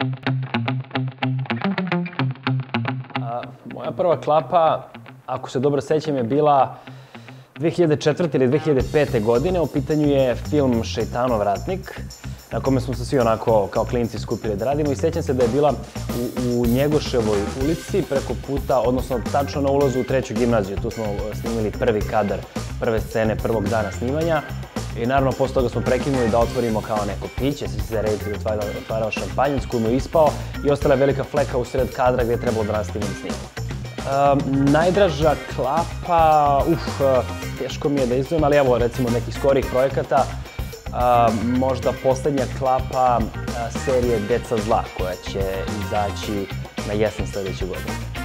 Moja prva klapa, ako se dobro sećam, je bila 2004. ili 2005. godine. U pitanju je film Šejtanov ratnik, na kome smo se svi onako kao klinci skupili da radimo i sećam se da je bila u Njegoševoj ulici preko puta, odnosno tačno na ulazu u treću gimnaziju. Tu smo snimili prvi kadar, prve scene prvog dana snimanja i naravno posle toga smo prekinuli da otvorimo kao neko piće, se reditelj otvarao šampanjac koji mu je ispao i ostala je velika fleka u sred kadra gde je trebalo da nastavimo da snimamo. Najdraža klapa, teško mi je da izdvojim, ali evo recimo nekih skorijih projekata, možda poslednja klapa serije Deca zla koja će izaći na jesen sledeće godine.